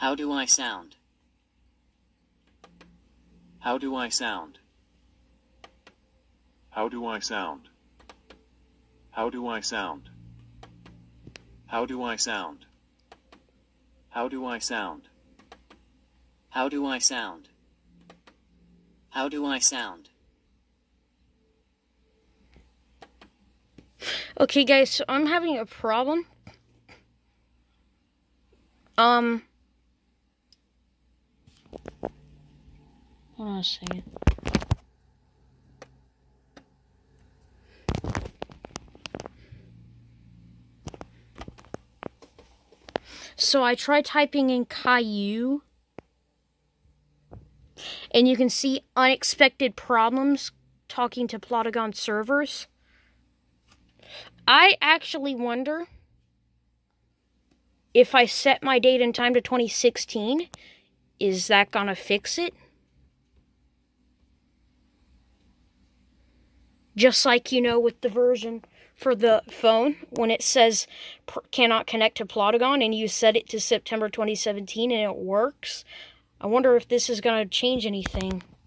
How do I sound? How do I sound? How do I sound? How do I sound? How do I sound? How do I sound? How do I sound? How do I sound? Okay, guys, so I'm having a problem. Hold on a second. So I tried typing in Caillou, and you can see unexpected problems talking to Plotagon servers. I actually wonder if I set my date and time to 2016, is that gonna fix it? Just like, you know, with the version for the phone, when it says cannot connect to Plotagon and you set it to September 2017 and it works. I wonder if this is going to change anything.